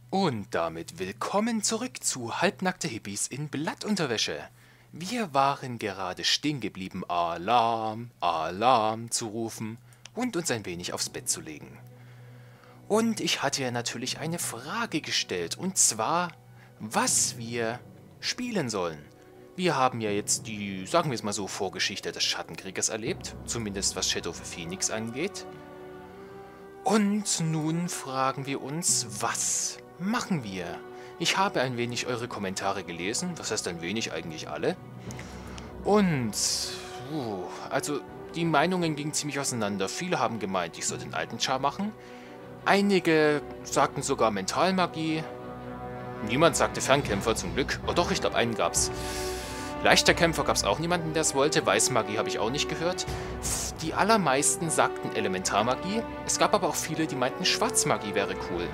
Und damit willkommen zurück zu Halbnackte Hippies in Blattunterwäsche. Wir waren gerade stehen geblieben, Alarm, Alarm zu rufen und uns ein wenig aufs Bett zu legen. Und ich hatte ja natürlich eine Frage gestellt, und zwar, was wir spielen sollen. Wir haben ja jetzt die, sagen wir es mal so, Vorgeschichte des Schattenkriegers erlebt, zumindest was Shadow of the Phoenix angeht. Und nun fragen wir uns, was machen wir? Ich habe ein wenig eure Kommentare gelesen, was heißt ein wenig, eigentlich alle. Und, also die Meinungen gingen ziemlich auseinander. Viele haben gemeint, ich soll den alten Char machen. Einige sagten sogar Mentalmagie. Niemand sagte Fernkämpfer, zum Glück. Oh doch, ich glaube, einen gab's. Leichter Kämpfer gab es auch niemanden, der es wollte. Weißmagie habe ich auch nicht gehört. Die allermeisten sagten Elementarmagie. Es gab aber auch viele, die meinten, Schwarzmagie wäre cool.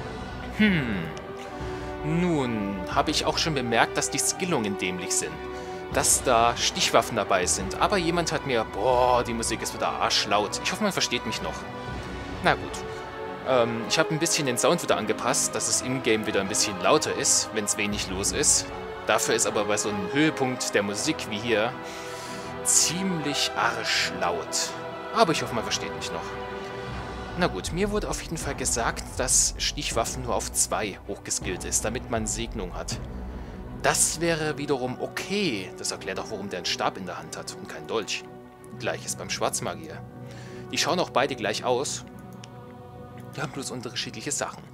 Nun habe ich auch schon bemerkt, dass die Skillungen dämlich sind. Dass da Stichwaffen dabei sind. Aber jemand hat mir... Boah, die Musik ist wieder arschlaut. Ich hoffe, man versteht mich noch. Na gut. Ich habe ein bisschen den Sound wieder angepasst, dass es im Game wieder ein bisschen lauter ist, wenn es wenig los ist. Dafür ist aber bei so einem Höhepunkt der Musik wie hier ziemlich arschlaut. Aber ich hoffe, man versteht mich noch. Na gut, mir wurde auf jeden Fall gesagt, dass Stichwaffen nur auf 2 hochgeskillt ist, damit man Segnung hat. Das wäre wiederum okay. Das erklärt auch, warum der einen Stab in der Hand hat und keinen Dolch. Gleiches beim Schwarzmagier. Die schauen auch beide gleich aus. Die haben bloß unterschiedliche Sachen.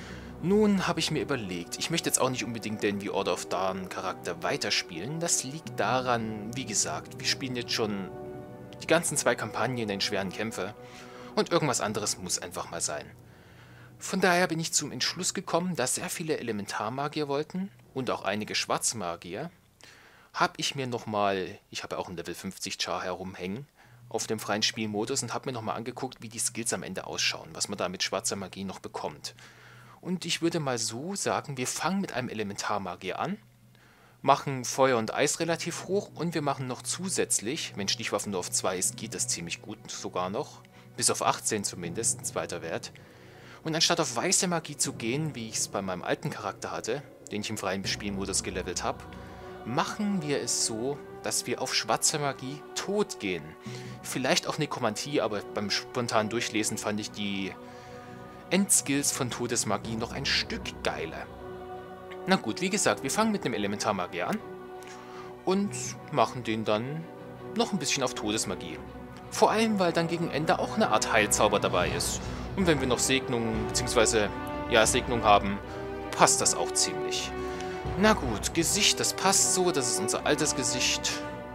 Nun habe ich mir überlegt, ich möchte jetzt auch nicht unbedingt den The Order of Dawn Charakter weiterspielen. Das liegt daran, wie gesagt, wir spielen jetzt schon die ganzen 2 Kampagnen, den schweren Kämpfer. Und irgendwas anderes muss einfach mal sein. Von daher bin ich zum Entschluss gekommen, dass sehr viele Elementarmagier wollten und auch einige Schwarzmagier. Habe ich mir nochmal, ich habe auch einen Level 50 Char herumhängen, auf dem freien Spielmodus und habe mir nochmal angeguckt, wie die Skills am Ende ausschauen, was man da mit schwarzer Magie noch bekommt. Und ich würde mal so sagen, wir fangen mit einem Elementarmagier an, machen Feuer und Eis relativ hoch und wir machen noch zusätzlich, wenn Stichwaffen nur auf 2 ist, geht das ziemlich gut sogar noch, bis auf 18 zumindest, ein zweiter Wert. Und anstatt auf weiße Magie zu gehen, wie ich es bei meinem alten Charakter hatte, den ich im freien Spielmodus gelevelt habe, machen wir es so, dass wir auf schwarze Magie tot gehen. Vielleicht auch Nekromantie, aber beim spontanen Durchlesen fand ich die Endskills von Todesmagie noch ein Stück geiler. Na gut, wie gesagt, wir fangen mit einem Elementarmagier an und machen den dann noch ein bisschen auf Todesmagie. Vor allem, weil dann gegen Ende auch eine Art Heilzauber dabei ist. Und wenn wir noch Segnungen, beziehungsweise, ja, Segnung haben, passt das auch ziemlich. Na gut, Gesicht, das passt so, das ist unser altes Gesicht.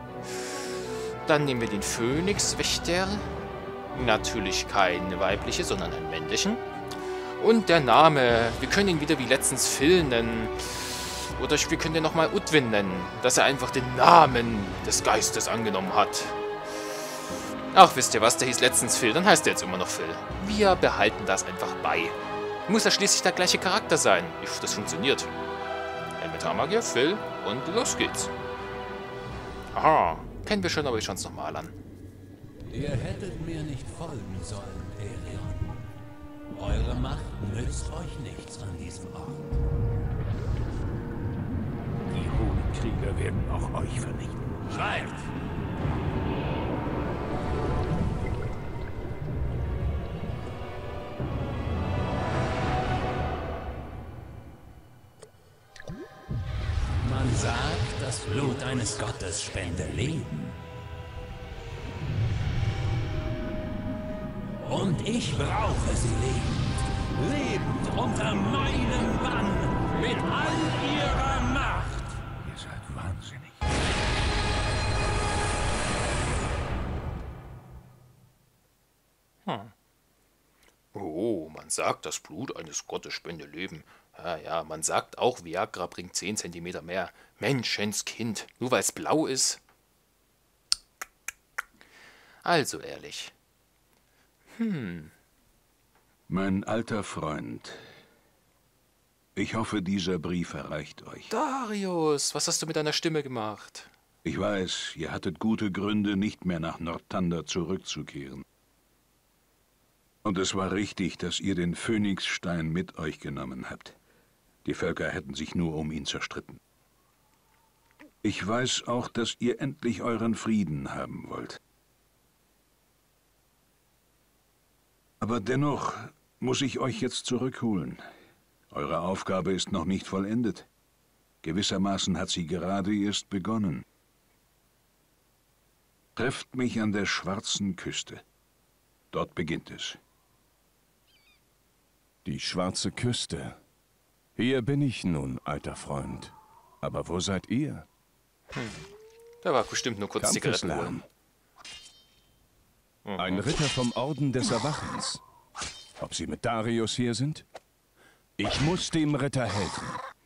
Dann nehmen wir den Phönixwächter. Natürlich kein weibliche, sondern einen männlichen. Und der Name, wir können ihn wieder wie letztens Phil nennen. Oder wir können den nochmal Udwin nennen, dass er einfach den Namen des Geistes angenommen hat. Ach, wisst ihr was, der hieß letztens Phil, dann heißt er jetzt immer noch Phil. Wir behalten das einfach bei. Muss ja schließlich der gleiche Charakter sein. Das funktioniert. Elementarmagier, Phil und los geht's. Aha, kennen wir schon, aber ich schauen es nochmal an. Ihr hättet mir nicht folgen sollen, Aerion. Eure Macht nützt euch nichts an diesem Ort. Die hohen Krieger werden auch euch vernichten. Schweigt! Man sagt, das Blut eines Gottes spende Leben. Und ich brauche sie lebend. Lebend unter meinem Bann. Mit all ihrer Macht. Ihr seid wahnsinnig. Oh, man sagt, das Blut eines Gottes spende Leben. Ja, ja, man sagt auch, Viagra bringt 10 cm mehr. Menschenskind, nur weil es blau ist. Also ehrlich. Mein alter Freund, ich hoffe, dieser Brief erreicht euch. Darius, was hast du mit deiner Stimme gemacht? Ich weiß, ihr hattet gute Gründe, nicht mehr nach Northander zurückzukehren. Und es war richtig, dass ihr den Phönixstein mit euch genommen habt. Die Völker hätten sich nur um ihn zerstritten. Ich weiß auch, dass ihr endlich euren Frieden haben wollt. Aber dennoch muss ich euch jetzt zurückholen. Eure Aufgabe ist noch nicht vollendet. Gewissermaßen hat sie gerade erst begonnen. Trefft mich an der schwarzen Küste. Dort beginnt es. Die schwarze Küste. Hier bin ich nun, alter Freund. Aber wo seid ihr? Da war bestimmt nur kurz Zigaretten holen. Ein Ritter vom Orden des Erwachens. Ob Sie mit Darius hier sind? Ich muss dem Ritter helfen.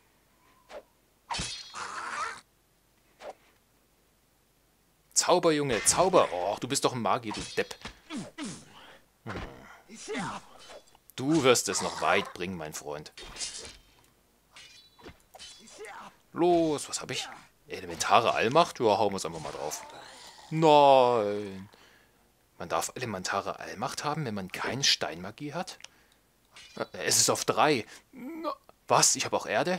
Zauber, Junge, Zauber. Oh, du bist doch ein Magier, du Depp. Du wirst es noch weit bringen, mein Freund. Los, was habe ich? Elementare Allmacht? Ja, hauen wir es einfach mal drauf. Nein. Man darf elementare Allmacht haben, wenn man keine Steinmagie hat? Es ist auf 3. Was? Ich habe auch Erde?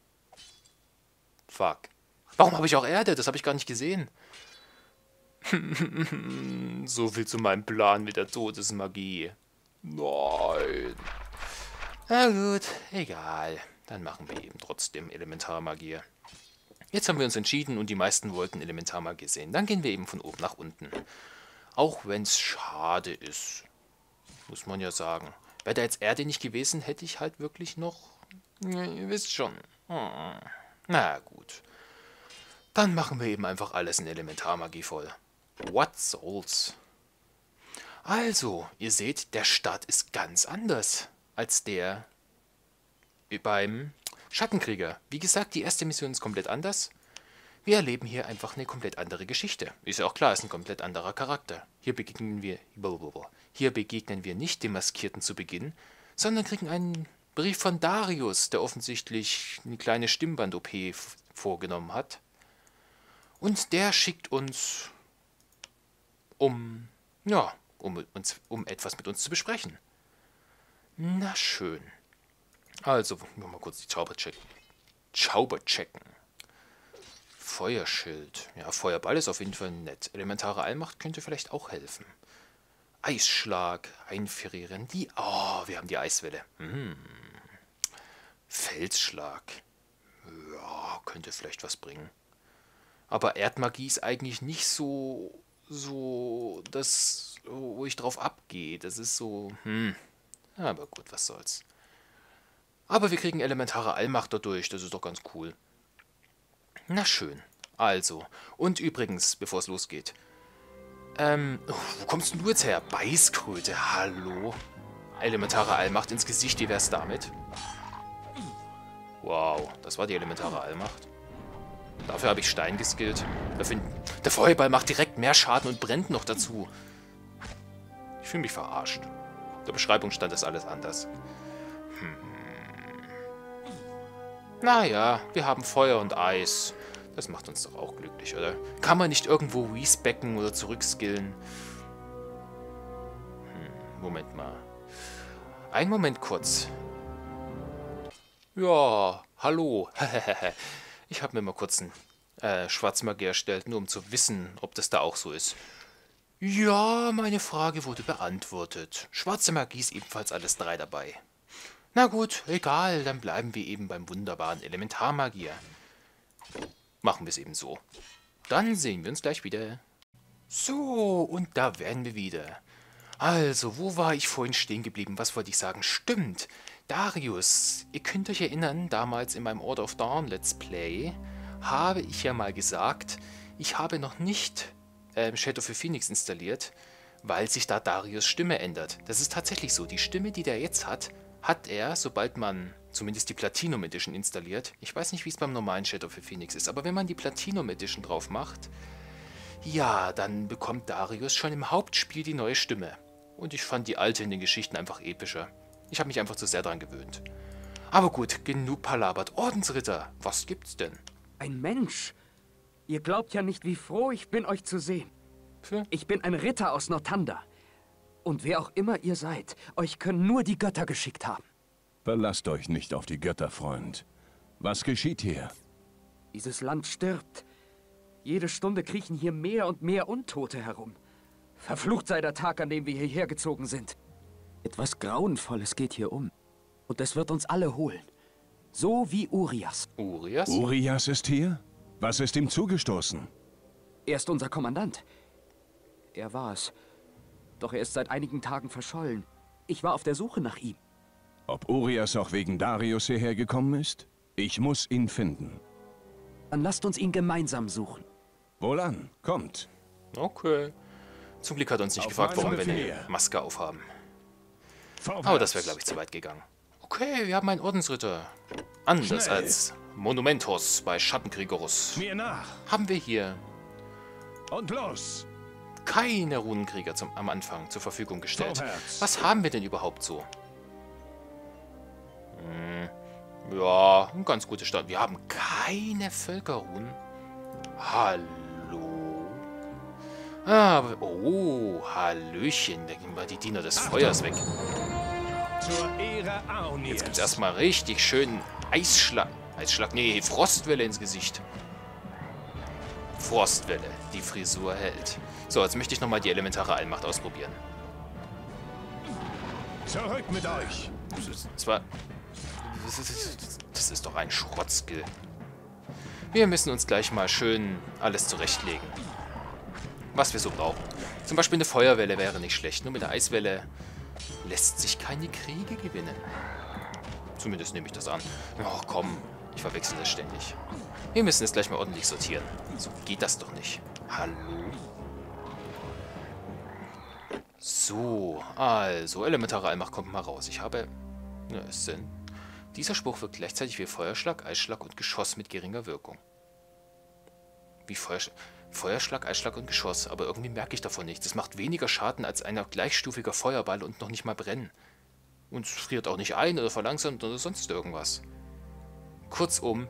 Fuck. Warum habe ich auch Erde? Das habe ich gar nicht gesehen. So viel zu meinem Plan mit der Todesmagie. Nein. Na gut, egal. Dann machen wir eben trotzdem Elementarmagie. Jetzt haben wir uns entschieden und die meisten wollten Elementarmagie sehen. Dann gehen wir eben von oben nach unten. Auch wenn es schade ist. Muss man ja sagen. Wäre da jetzt Erde nicht gewesen, hätte ich halt wirklich noch... Ja, ihr wisst schon. Na gut. Dann machen wir eben einfach alles in Elementarmagie voll. What soll's? Also, ihr seht, der Start ist ganz anders als der beim Schattenkrieger. Wie gesagt, die erste Mission ist komplett anders. Wir erleben hier einfach eine komplett andere Geschichte. Ist ja auch klar, ist ein komplett anderer Charakter. Hier begegnen wir nicht dem Maskierten zu Beginn, sondern kriegen einen Brief von Darius, der offensichtlich eine kleine Stimmband-OP vorgenommen hat. Und der schickt uns, um etwas mit uns zu besprechen. Na schön. Also, mal kurz die Zauber checken. Feuerschild. Ja, Feuerball ist auf jeden Fall nett. Elementare Allmacht könnte vielleicht auch helfen. Eisschlag, einfrieren. Wir haben die Eiswelle. Felsschlag. Ja, könnte vielleicht was bringen. Aber Erdmagie ist eigentlich nicht so das, wo ich drauf abgehe. Das ist so, Aber gut, was soll's. Aber wir kriegen elementare Allmacht dadurch. Das ist doch ganz cool. Na schön. Also. Und übrigens, bevor es losgeht. Wo kommst denn du jetzt her? Beißkröte, hallo? Elementare Allmacht ins Gesicht, wie wär's damit? Wow, das war die elementare Allmacht. Dafür habe ich Stein geskillt. Der Feuerball macht direkt mehr Schaden und brennt noch dazu. Ich fühle mich verarscht. In der Beschreibung stand das alles anders. Naja, wir haben Feuer und Eis. Das macht uns doch auch glücklich, oder? Kann man nicht irgendwo respecken oder zurückskillen? Moment mal. Einen Moment kurz. Ja, hallo. Ich habe mir mal kurz einen Schwarzmagier erstellt, nur um zu wissen, ob das da auch so ist. Ja, meine Frage wurde beantwortet. Schwarze Magie ist ebenfalls alles 3 dabei. Na gut, egal, dann bleiben wir eben beim wunderbaren Elementarmagier. Machen wir es eben so. Dann sehen wir uns gleich wieder. So, und da wären wir wieder. Also, wo war ich vorhin stehen geblieben? Was wollte ich sagen? Stimmt, Darius. Ihr könnt euch erinnern, damals in meinem Order of Dawn Let's Play habe ich ja mal gesagt, ich habe noch nicht Shadow of the Phoenix installiert, weil sich da Darius' Stimme ändert. Das ist tatsächlich so. Die Stimme, die der jetzt hat er, sobald man zumindest die Platinum Edition installiert. Ich weiß nicht, wie es beim normalen Shadow of the Phoenix ist, aber wenn man die Platinum Edition drauf macht, ja, dann bekommt Darius schon im Hauptspiel die neue Stimme. Und ich fand die alte in den Geschichten einfach epischer. Ich habe mich einfach zu sehr daran gewöhnt. Aber gut, genug palabert. Ordensritter, was gibt's denn? Ein Mensch? Ihr glaubt ja nicht, wie froh ich bin, euch zu sehen. Ich bin ein Ritter aus Northander. Und wer auch immer ihr seid, euch können nur die Götter geschickt haben. Verlasst euch nicht auf die Götter, Freund. Was geschieht hier? Dieses Land stirbt. Jede Stunde kriechen hier mehr und mehr Untote herum. Verflucht sei der Tag, an dem wir hierher gezogen sind. Etwas Grauenvolles geht hier um. Und es wird uns alle holen. So wie Urias. Urias? Urias ist hier? Was ist ihm zugestoßen? Er ist unser Kommandant. Er war es. Doch er ist seit einigen Tagen verschollen. Ich war auf der Suche nach ihm. Ob Urias auch wegen Darius hierher gekommen ist? Ich muss ihn finden. Dann lasst uns ihn gemeinsam suchen. Wohlan, kommt. Okay. Zum Glück hat er uns nicht Auf gefragt, warum wir meinen eine Befehl. Maske aufhaben. Vorwärts. Aber das wäre, glaube ich, zu weit gegangen. Okay, wir haben einen Ordensritter. Anders Schnell. als Monumentos bei Schattenkriegerus. Mir nach. Haben wir hier Und los. keine Runenkrieger am Anfang zur Verfügung gestellt. Vorwärts. Was haben wir denn überhaupt so? Ja, ein ganz guter Start. Wir haben keine Völkerruhen. Hallo? Aber, oh, Hallöchen. Da gehen wir die Diener des Feuers weg. Zur Ehre Auniers. Jetzt gibt's erstmal richtig schön Eisschlag. Nee, Frostwelle ins Gesicht. Frostwelle. Die Frisur hält. So, jetzt möchte ich nochmal die elementare Allmacht ausprobieren. Zurück mit euch. Das ist doch ein Schrottskill. Wir müssen uns gleich mal schön alles zurechtlegen. Was wir so brauchen. Zum Beispiel eine Feuerwelle wäre nicht schlecht. Nur mit der Eiswelle lässt sich keine Kriege gewinnen. Zumindest nehme ich das an. Oh, komm. Ich verwechsel das ständig. Wir müssen es gleich mal ordentlich sortieren. So geht das doch nicht. Hallo? So, also, elementare Allmacht kommt mal raus. Ich habe... Ja, es sind... Dieser Spruch wirkt gleichzeitig wie Feuerschlag, Eisschlag und Geschoss mit geringer Wirkung. Wie Feuerschlag, Eisschlag und Geschoss, aber irgendwie merke ich davon nichts. Es macht weniger Schaden als ein gleichstufiger Feuerball und noch nicht mal brennen. Und es friert auch nicht ein oder verlangsamt oder sonst irgendwas. Kurzum.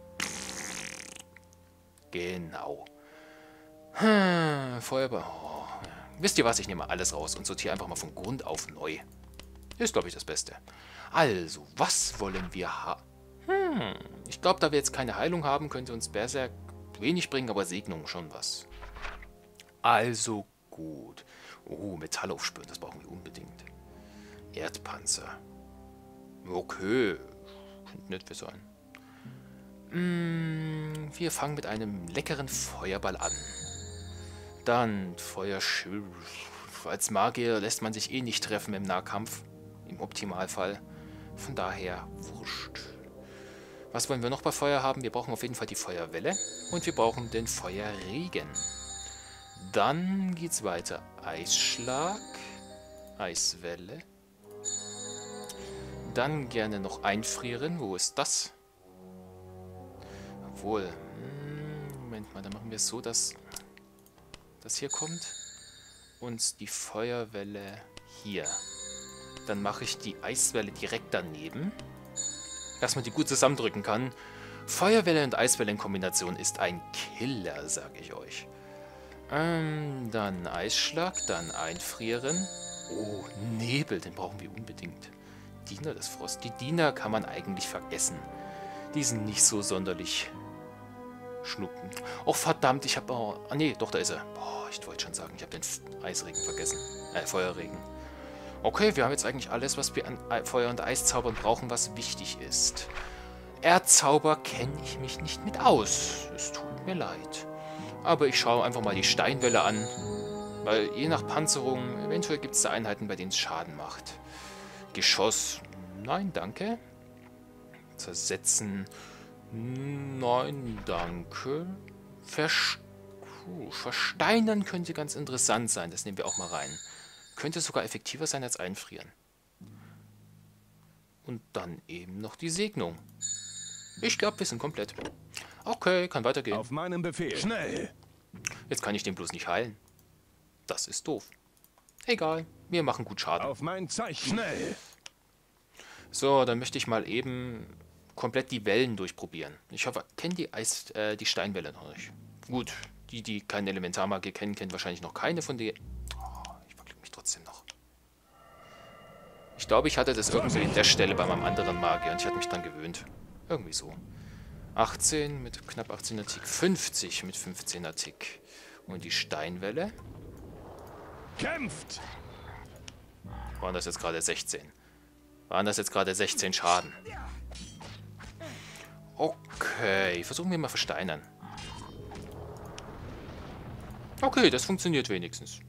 Genau. Feuerball. Oh. Wisst ihr was? Ich nehme alles raus und sortiere einfach mal von Grund auf neu. Ist, glaube ich, das Beste. Also, was wollen wir haben? Ich glaube, da wir jetzt keine Heilung haben, könnte uns Berserk wenig bringen, aber Segnung schon was. Also gut. Oh, Metall aufspüren, das brauchen wir unbedingt. Erdpanzer. Okay. Könnte nett sein. Wir fangen mit einem leckeren Feuerball an. Dann Feuerschwül. Als Magier lässt man sich eh nicht treffen im Nahkampf. Im Optimalfall. Von daher wurscht. Was wollen wir noch bei Feuer haben? Wir brauchen auf jeden Fall die Feuerwelle. Und wir brauchen den Feuerregen. Dann geht's weiter. Eisschlag. Eiswelle. Dann gerne noch einfrieren. Wo ist das? Obwohl. Moment mal, dann machen wir es so, dass das hier kommt. Und die Feuerwelle hier. Dann mache ich die Eiswelle direkt daneben. Dass man die gut zusammendrücken kann. Feuerwelle und Eiswelle in Kombination ist ein Killer, sage ich euch. Dann Eisschlag, dann einfrieren. Oh, Nebel, den brauchen wir unbedingt. Diener des Frost. Die Diener kann man eigentlich vergessen. Die sind nicht so sonderlich schnuppen. Oh, verdammt, ich habe... Oh, nee, doch, da ist er. Boah, ich wollte schon sagen, ich habe den Eisregen vergessen. Feuerregen. Okay, wir haben jetzt eigentlich alles, was wir an Feuer- und Eiszaubern brauchen, was wichtig ist. Erdzauber kenne ich mich nicht mit aus. Es tut mir leid. Aber ich schaue einfach mal die Steinwelle an. Weil je nach Panzerung, eventuell gibt es da Einheiten, bei denen es Schaden macht. Geschoss, nein, danke. Zersetzen, nein, danke. Versteinern könnte ganz interessant sein, das nehmen wir auch mal rein. Könnte sogar effektiver sein als einfrieren. Und dann eben noch die Segnung. Ich glaube, wir sind komplett. Okay, kann weitergehen. Auf meinen Befehl. Schnell! Jetzt kann ich den bloß nicht heilen. Das ist doof. Egal, wir machen gut Schaden. Auf mein Zeichen. Schnell! So, dann möchte ich mal eben komplett die Wellen durchprobieren. Ich hoffe, kennen die Steinwelle noch nicht. Gut, die keine Elementarmagie kennen, kennen wahrscheinlich noch keine von denen. Oh, ich verklicke mich trotzdem noch. Ich glaube, ich hatte das irgendwie in der Stelle bei meinem anderen Magier und ich hatte mich dran gewöhnt. Irgendwie so. 18 mit knapp 18er Tick. 50 mit 15er Tick. Und die Steinwelle? Kämpft! Waren das jetzt gerade 16? Waren das jetzt gerade 16 Schaden? Okay, versuchen wir mal versteinern. Okay, das funktioniert wenigstens.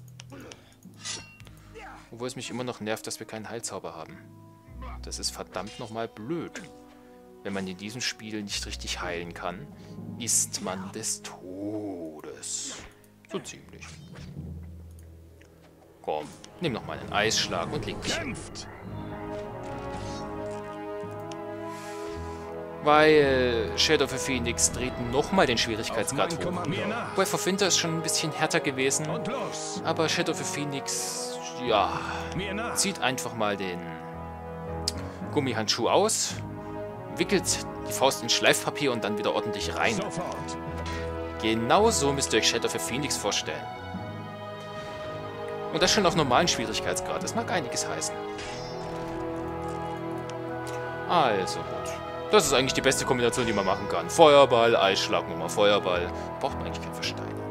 Obwohl es mich immer noch nervt, dass wir keinen Heilzauber haben. Das ist verdammt nochmal blöd. Wenn man in diesem Spiel nicht richtig heilen kann, ist man des Todes. So ziemlich. Komm, nimm noch mal einen Eisschlag und leg dich hin. Weil Shadow of the Phoenix dreht nochmal den Schwierigkeitsgrad hoch. Breath of Winter ist schon ein bisschen härter gewesen. Aber Shadow of the Phoenix, ja, zieht einfach mal den Gummihandschuh aus, wickelt die Faust in Schleifpapier und dann wieder ordentlich rein. Genau so müsst ihr euch Shadow of the Phoenix vorstellen. Und das schon auf normalen Schwierigkeitsgrad. Das mag einiges heißen. Also gut. Das ist eigentlich die beste Kombination, die man machen kann. Feuerball, Eisschlag, nochmal Feuerball. Braucht man eigentlich kein Verstein.